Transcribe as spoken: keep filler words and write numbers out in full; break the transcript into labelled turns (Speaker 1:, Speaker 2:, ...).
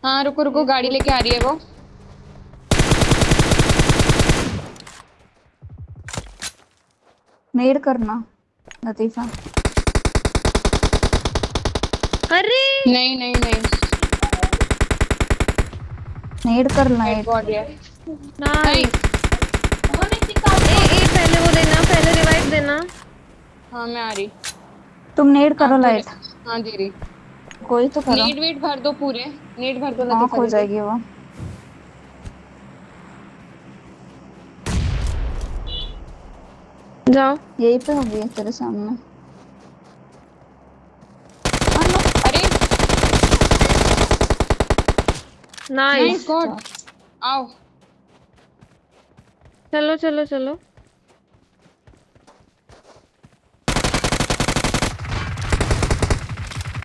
Speaker 1: हाँ रुको रुको,
Speaker 2: ये
Speaker 1: गाड़ी
Speaker 2: कूद।
Speaker 1: लेके आ रही है वो।
Speaker 2: नेड करना लतीफा।
Speaker 3: अरे
Speaker 1: नहीं नहीं नहीं।
Speaker 2: नेड कर
Speaker 1: हेड
Speaker 2: लाइट।
Speaker 1: गॉड है।
Speaker 3: नाइस।
Speaker 1: नाइस।
Speaker 3: ए ए पहले वो देना, पहले रिवाइव देना।
Speaker 1: हाँ मैं आ रही।
Speaker 2: तुम नेड
Speaker 1: आप
Speaker 2: करो
Speaker 1: दो ले।
Speaker 2: लाइट।
Speaker 1: हाँ दे रही।
Speaker 2: कोई तो करो।
Speaker 1: नेट वेट भर दो पूरे। नेट भर दो
Speaker 2: नॉक
Speaker 1: लतीफा
Speaker 2: हो
Speaker 1: दीदी।
Speaker 2: जाएगी वो।
Speaker 3: जाओ।
Speaker 2: यही पे होगी है तेरे सामने। हाँ नो।
Speaker 1: अरे नाइस
Speaker 3: नाइस।
Speaker 1: गॉड। आओ।
Speaker 3: चलो चलो चलो।